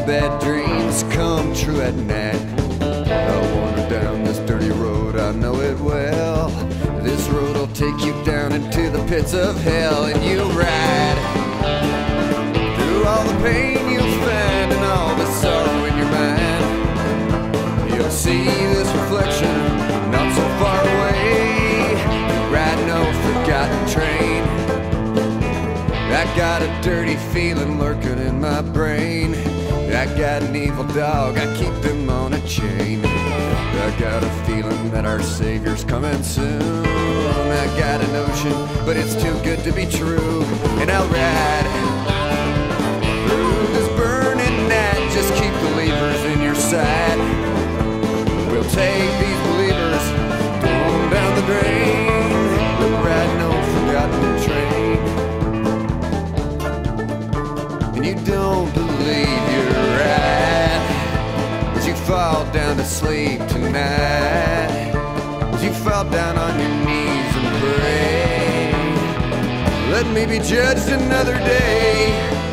bad dreams come true at night. I wander down this dirty road, I know it well. This road will take you down into the pits of hell, and you'll ride through all the pain you'll find and all the sorrow in your mind. You'll see this reflection not so far away. You ride no forgotten train. I got a dirty feeling lurking in my brain. I got an evil dog, I keep him on a chain. I got a feeling that our Savior's coming soon. I got a notion, but it's too good to be true. And I'll ride through this burning night. Just keep the levers in your side. We'll take these believers, throw them down the drain. We'll ride no forgotten train. And you don't believe you're right as you fall down to sleep tonight, as you fall down on your knees and pray, let me be judged another day.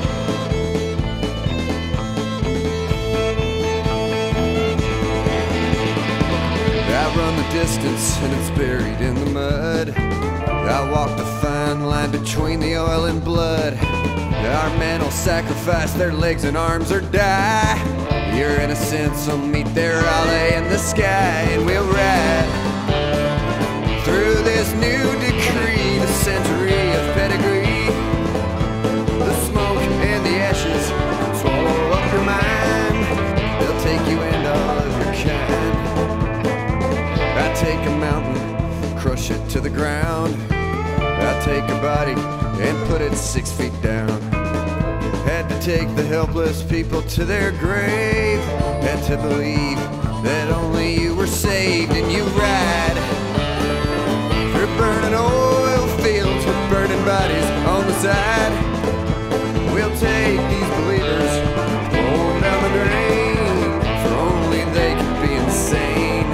I run the distance and it's buried in the mud. I walk the fine line between the oil and blood. Our men will sacrifice their legs and arms or die. Your innocence will meet their alley in the sky. And we'll ride through this new decree, the century of pedigree. The smoke and the ashes swallow up your mind. They'll take you and all of your kind. I take a mountain, crush it to the ground. I take a body and put it 6 feet down. Had to take the helpless people to their grave. Had to believe that only you were saved. And you ride through burning oil fields with burning bodies on the side. We'll take these believers, throw them down the drain, for only they can be insane.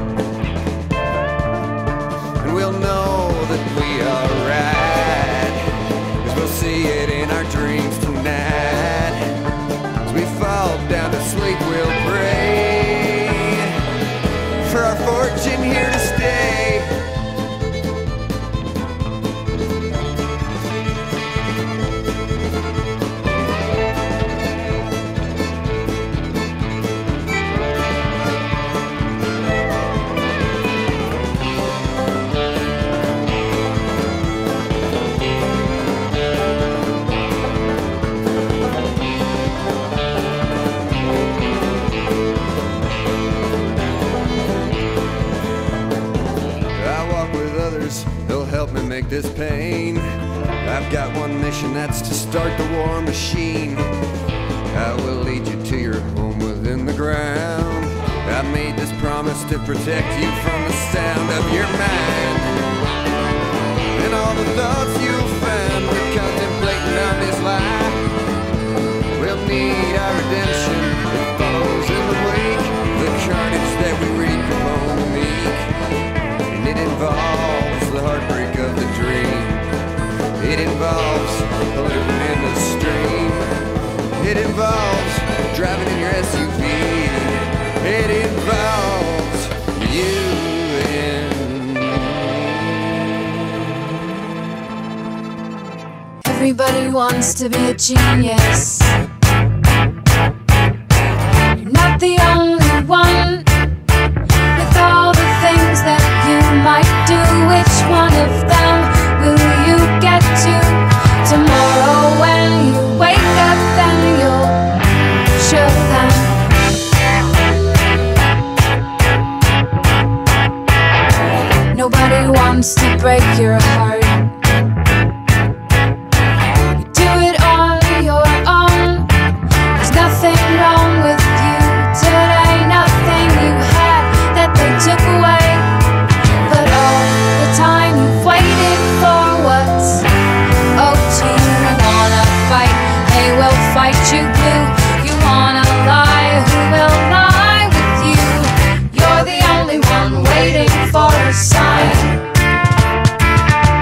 And we'll know that we are right, 'cause we'll see it in our dreams tonight. As we fall down to sleep, we'll pray for our fortune here to stay. They'll help me make this pain. I've got one mission, that's to start the war machine. I will lead you to your home within the ground. I made this promise to protect you from the sound of your mind. And all the thoughts you'll find when contemplating on this lie. We'll need our redemption, it follows in the wake. The carnage that we reap upon the meek. And it involves the heartbreak of the dream. It involves polluting in the stream. It involves driving in your SUV. It involves you and me. Everybody wants to be a genius. You're not the only one. With all the things that you might do, which one of them will you get to? Tomorrow when you wake up, then you'll show them. Nobody wants to break your heart. You do it on your own. There's nothing wrong with you today, nothing you had that they took away. But all the time you've waited for what's owed to you. You wanna fight, they will fight you blue. You wanna lie, who will lie with you? You're the only one waiting for a sign.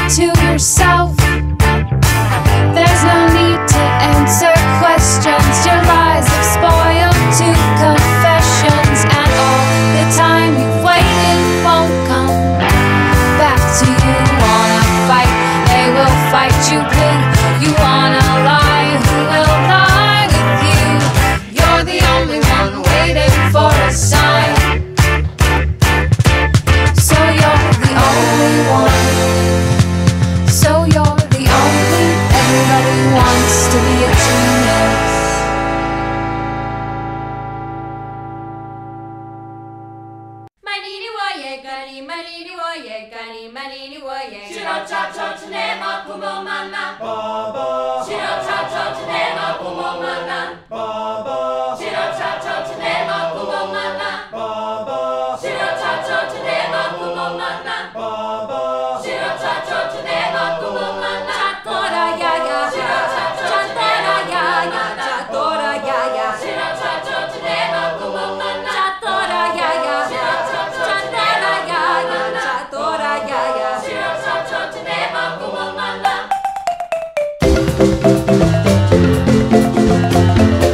to yourself. There's no need to answer questions. Your lies have spoiled two confessions, and all the time you've waited won't come back to you. Wanna fight, they will fight you blue. You wanna lie, who will lie with you? You're the only one waiting for a sign. So you're the only one. So you're the only. Everybody wants to be a genius. Manini waye gani, manini waye gani, manini waye. Shiro cha cha chinema kumo mana. Baba. Shiro cha cha chinema kumo mana. Baba. Shiro cha cha chinema kumo mana. Baba. Shiro cha cha chinema kumo mana. Baba. Shiro cha cha chinema kumo mana. Chatora ya ya. Shiro cha cha chatora ya ya. Chatora ya ya. Shiro cha cha chinema kumo mana. Chatora ya ya. Shiro cha cha chatora ya ya. Chatora ya ya. Shiro cha cha chinema kumo mana.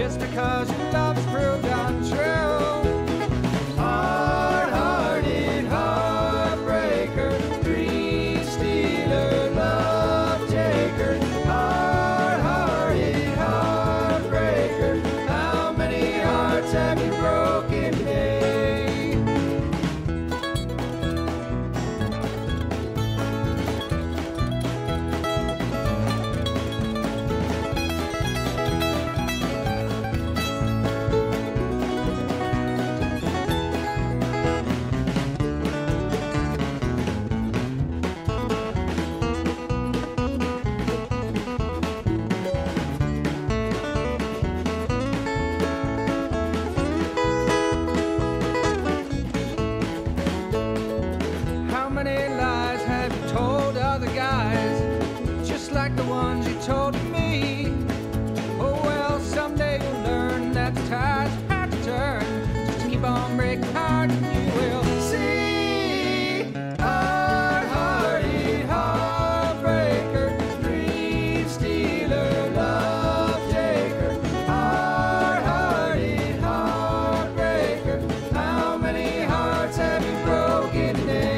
just because your love's proved untrue. Hard-hearted heartbreaker, dream stealer, love taker. Hard-hearted heartbreaker, how many hearts have you broken today? Like the ones you told me. Oh well, someday you'll learn that the tides have to turn. Just keep on breaking hard and you will see. Hard-hearted heartbreaker, dream stealer, love taker. Hard-hearted heartbreaker, how many hearts have you broken today?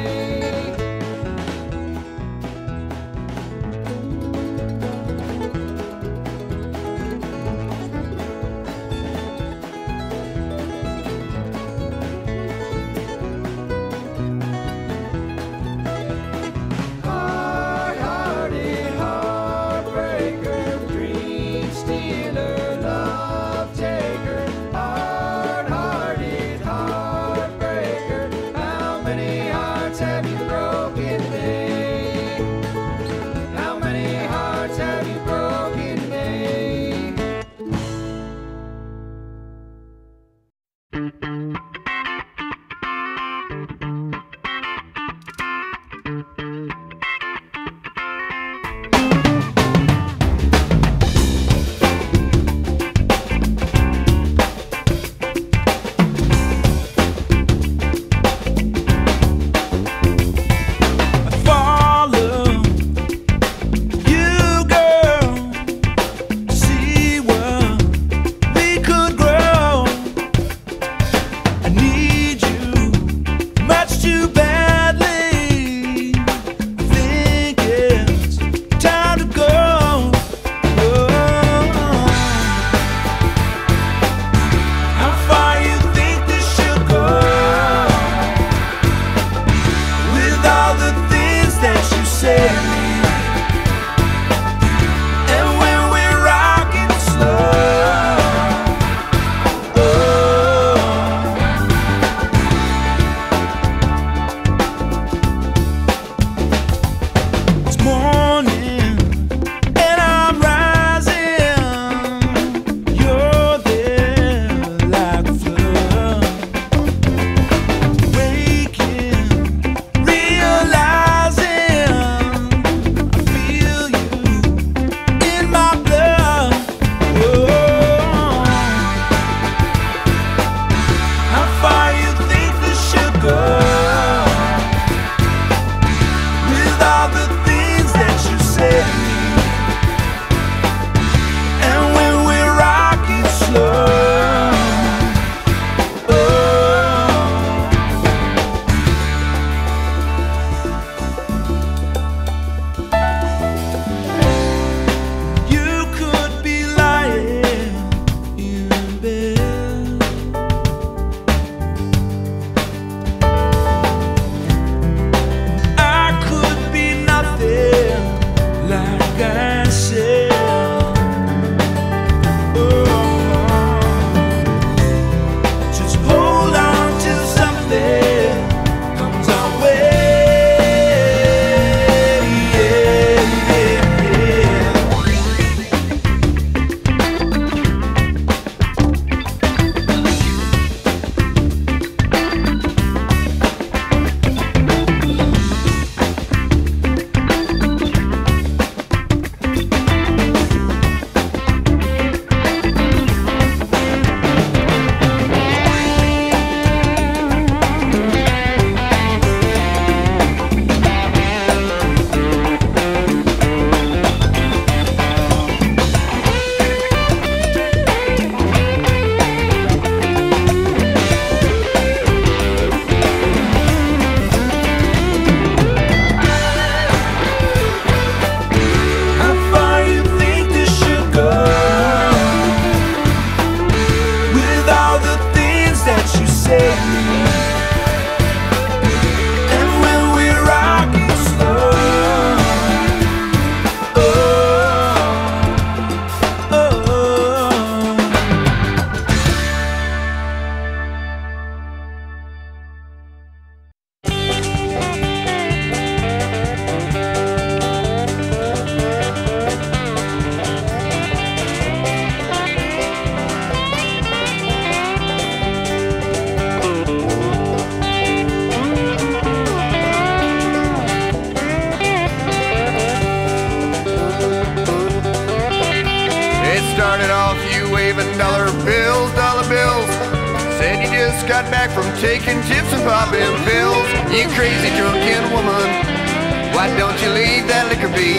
started off you waving dollar bills. Said you just got back from taking tips and popping pills. You crazy drunken woman, why don't you leave that liquor be?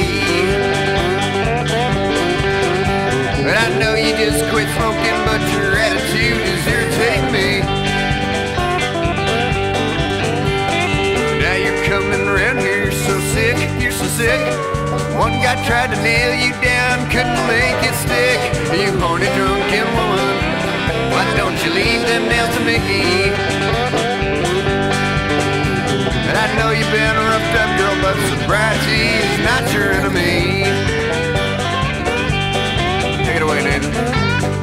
But I know you just quit smoking, but your attitude is irritating me. Now you're coming around here, you're so sick. One guy tried to nail you down, couldn't make it stick. You horny drunken woman, why don't you leave them nails to me? And I know you've been a roughed up girl, but sobriety is not your enemy. Take it away, Nathan.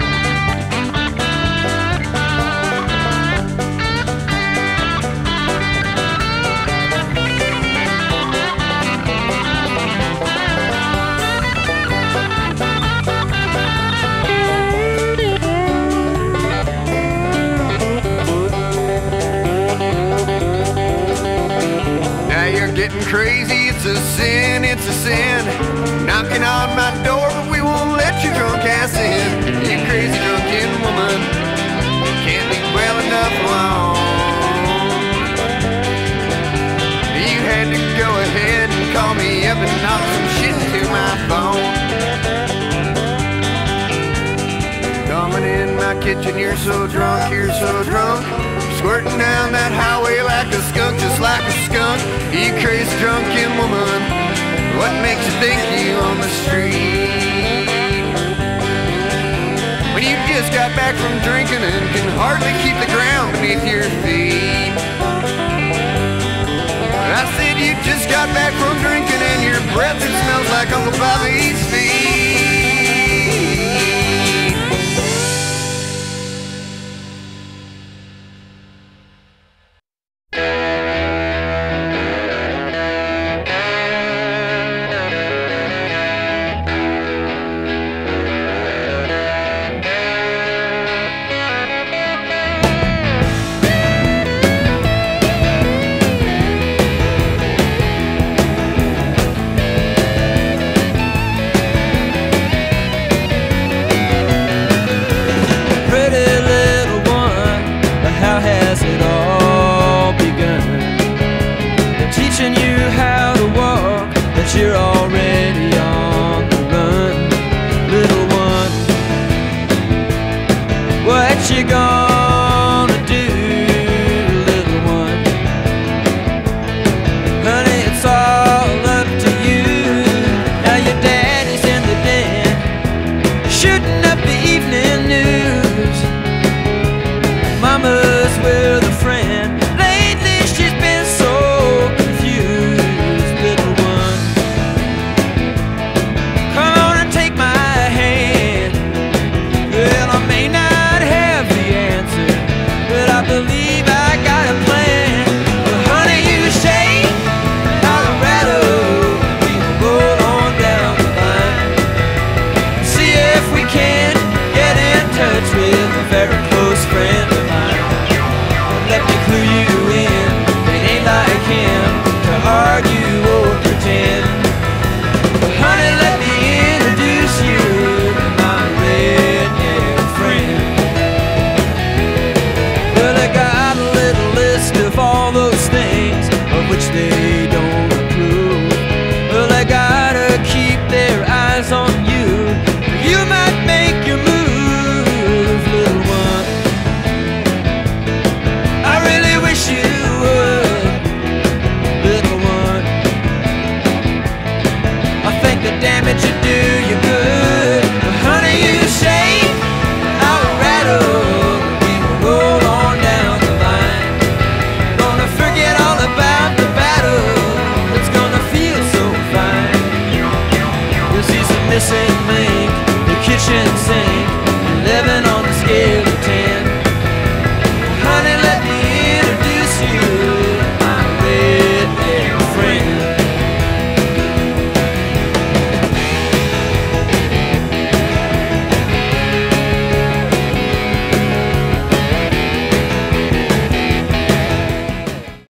Getting crazy, it's a sin. Knocking on my door, but we won't let your drunk ass in. You crazy drunken woman, can't leave well enough alone. You had to go ahead and call me up and knock some shit to my phone. Coming in my kitchen, you're so drunk. Squirting down that highway like a skunk, just like a skunk. You crazy drunken woman, what makes you think you on the street? When you just got back from drinking and can hardly keep the ground beneath your feet. I said you just got back from drinking and your breath, it smells like Uncle Bobby's